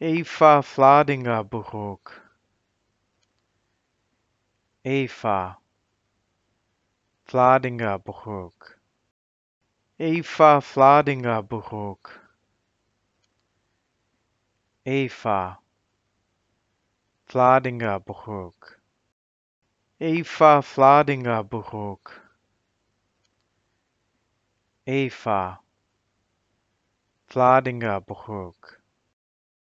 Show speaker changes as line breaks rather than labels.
Eva Vladinga-Broek. Eva Vladinga-Broek. Eva Vladinga-Broek. Eva Vladinga-Broek. Eva Vladinga-Broek. Eva Vladinga-Broek.